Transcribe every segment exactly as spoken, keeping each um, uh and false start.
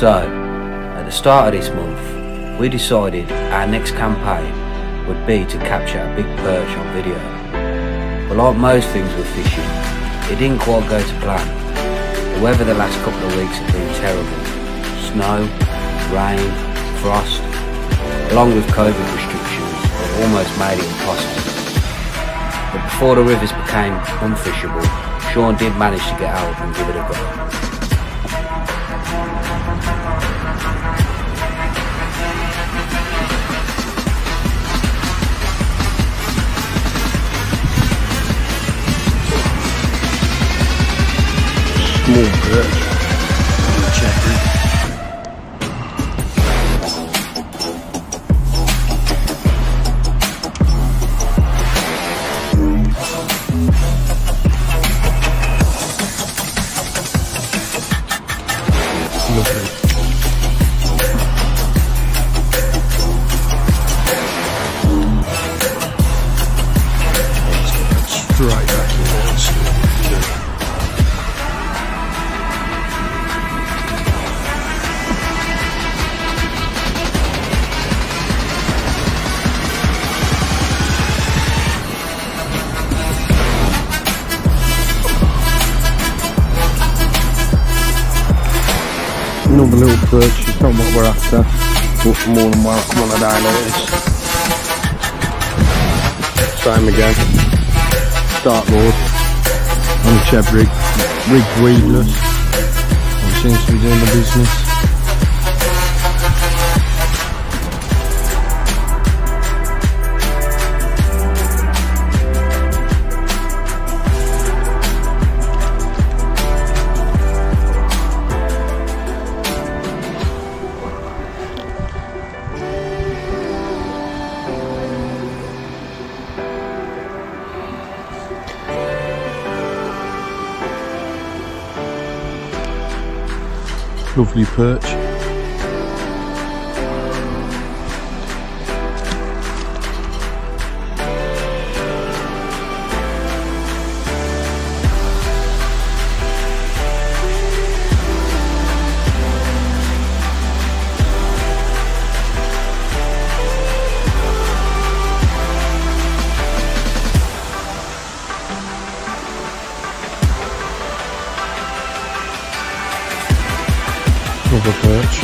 So, at the start of this month, we decided our next campaign would be to capture a big perch on video. But like most things with fishing, it didn't quite go to plan. The weather the last couple of weeks have been terrible. Snow, rain, frost, along with COVID restrictions, have almost made it impossible. But before the rivers became unfishable, Sean did manage to get out and give it a go. Small perch on the checker. Lovely. Straight back in the water. Another little perch, it's not what we're after, but more than welcome on a day like this. Same again, start board on the Cheb rig, rig weedless, it seems to be doing the business. Lovely perch. Another perch.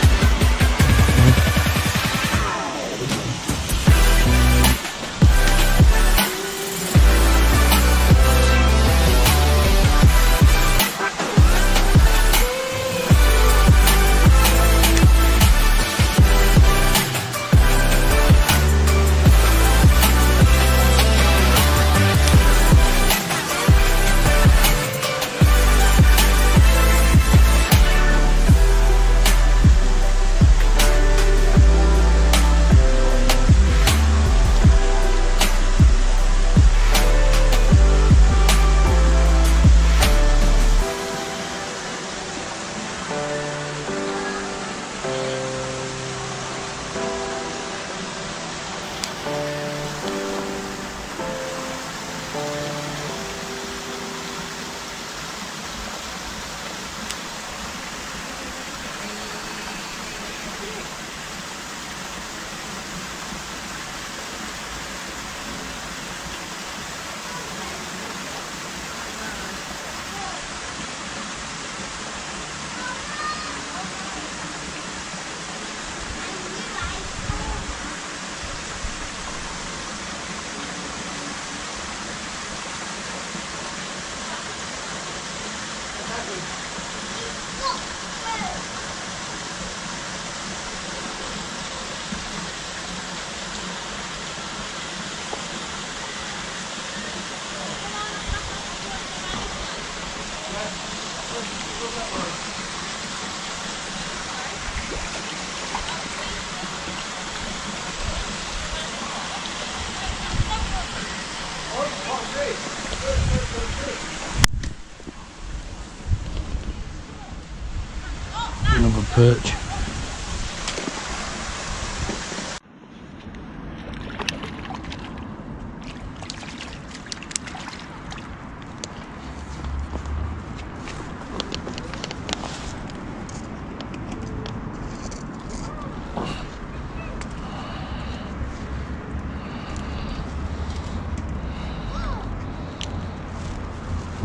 Another perch.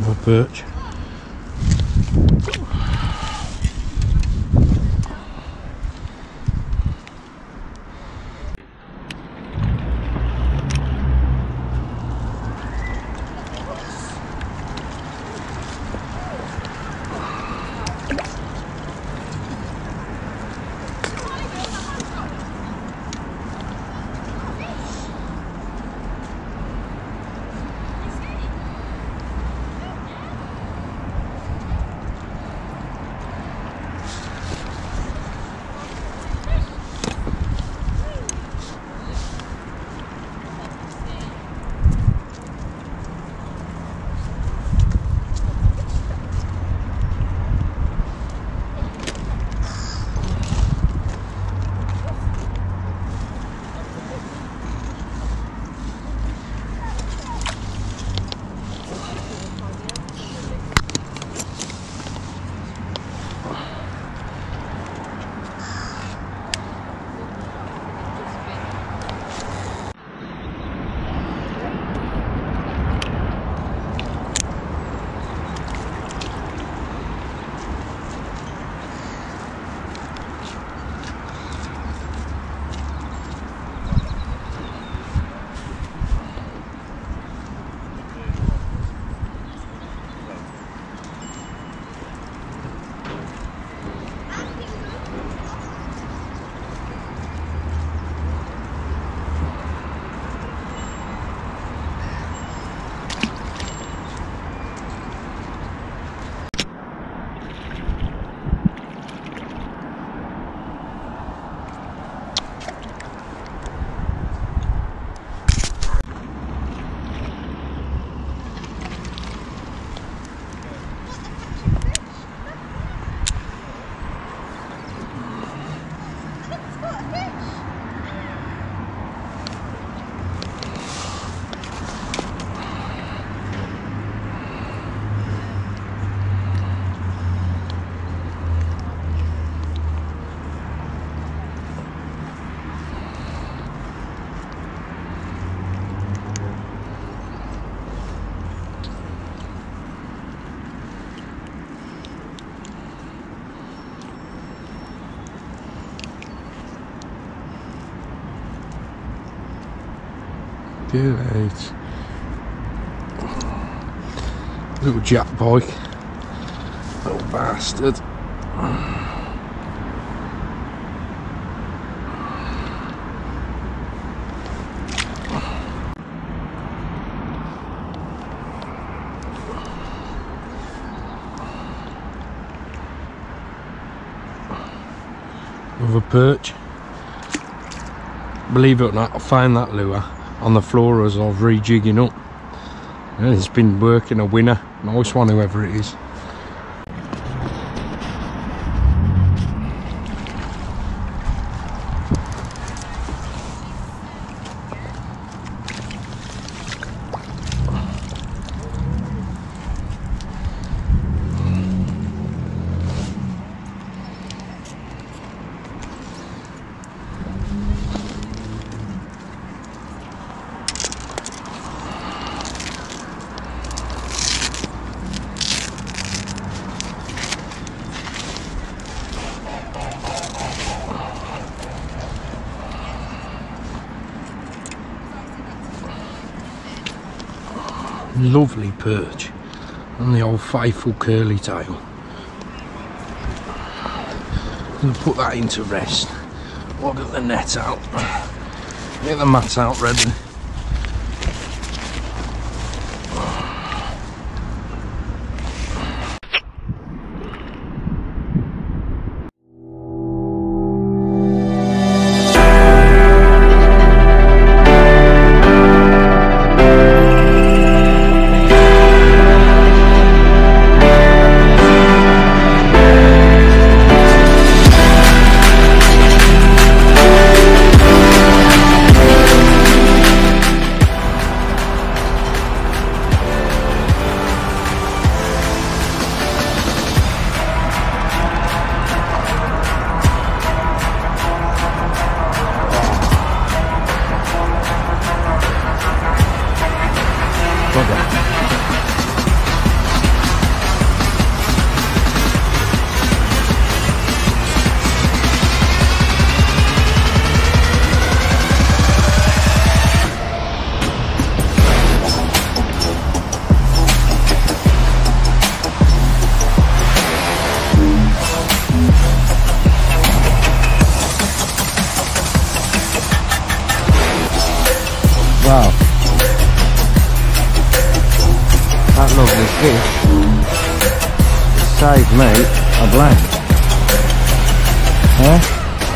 of a perch. Great. Little jack pike. Little bastard. With a perch. Believe it or not, I found that lure on the floor as I was rejigging up. And it's been working a winner. Nice one, whoever it is. Lovely perch and the old faithful curly tail. I'm going to put that into rest. I'll get the net out, get the mat out ready. that lovely fish. It saved me a blank. Huh?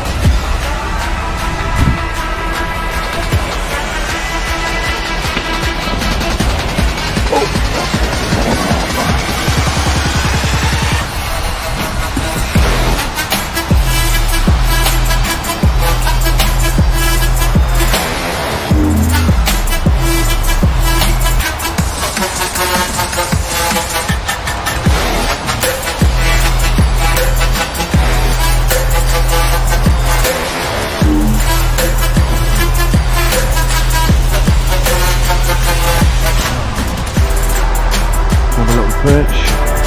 Perch.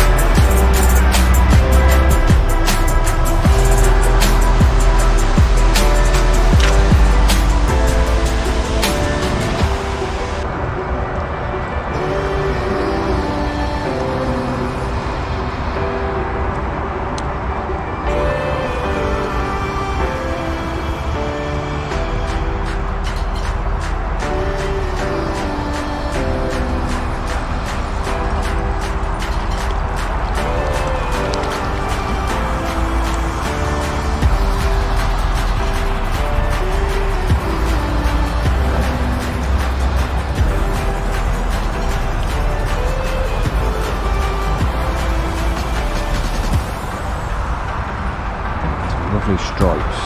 Lovely stripes.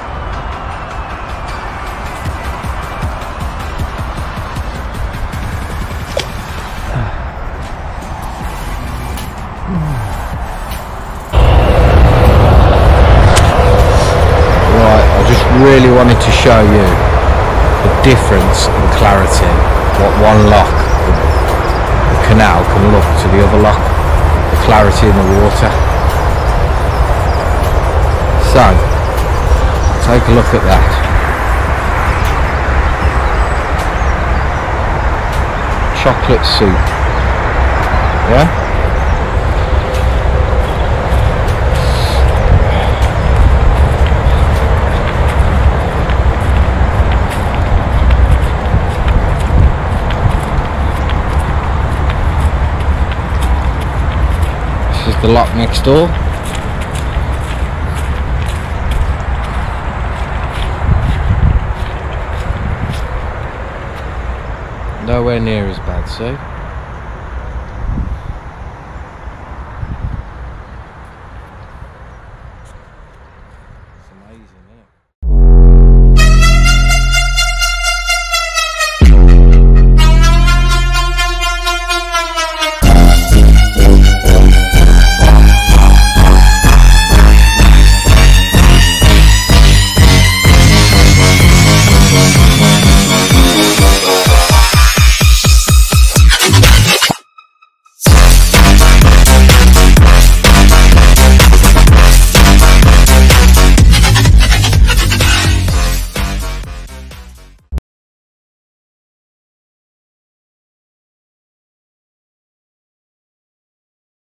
Right, I just really wanted to show you the difference in clarity, what one lock, the canal, can look to the other lock, the clarity in the water. So, take a look at that. Chocolate soup. Yeah? This is the lock next door. Nowhere near as bad, see?